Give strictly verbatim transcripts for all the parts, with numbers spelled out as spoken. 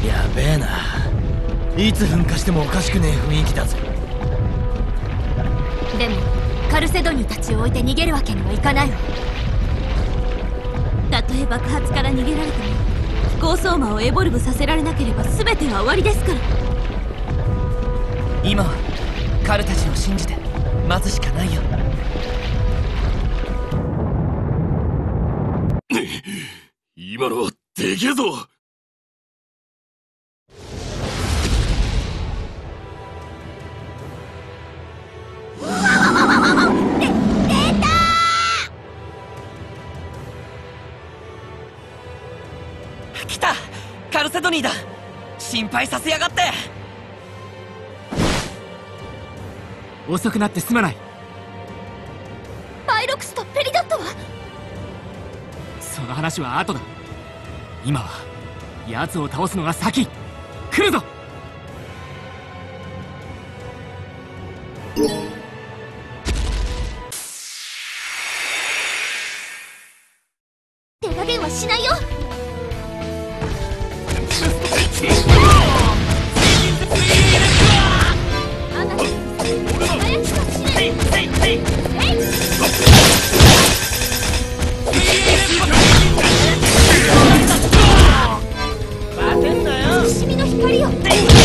やべえな。いつ噴火してもおかしくねえ雰囲気だぞ。 でもカルセドニーたちを置いて逃げるわけにはいかないわ。たとえ爆発から逃げられても飛行相馬をエボルブさせられなければ全ては終わりですから。 今はカルたちを信じて待つしかないよ。 今のはでけえぞ。 来た、カルセドニーだ。心配させやがって。 遅くなってすまない。 パイロクスとペリドットは？ その話は後だ。今は奴を倒すのが先。来るぞ。 手加減はしないよ。あなた輝きと試練。不死身の光よ。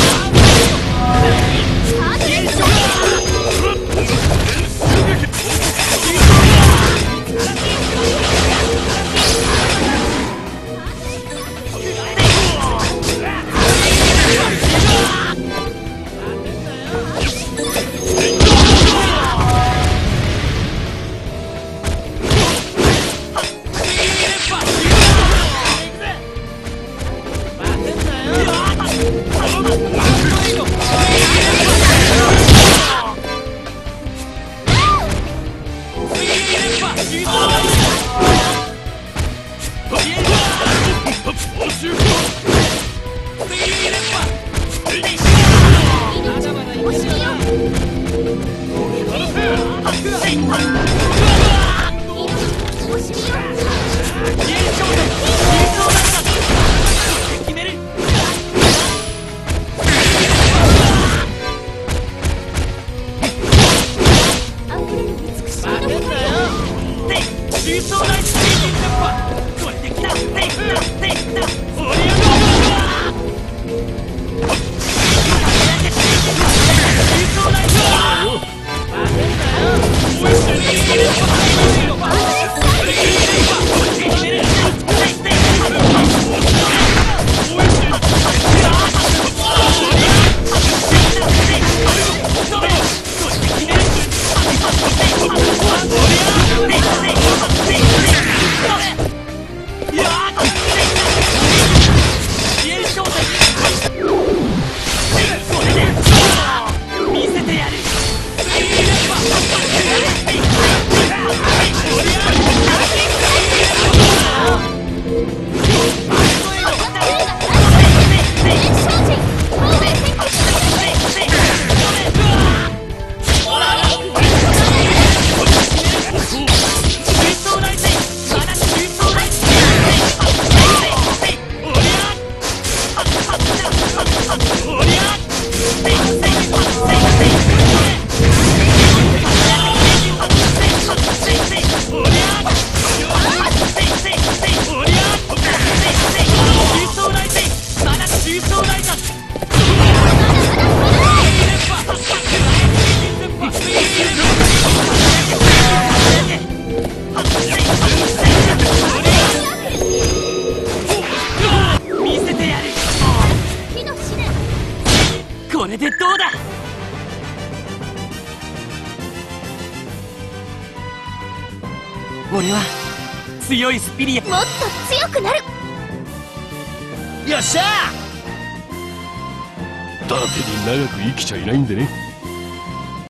これでどうだ。俺は強いスピリア。 もっと強くなる。 よっしゃ伊達に長く生きちゃいないんでね。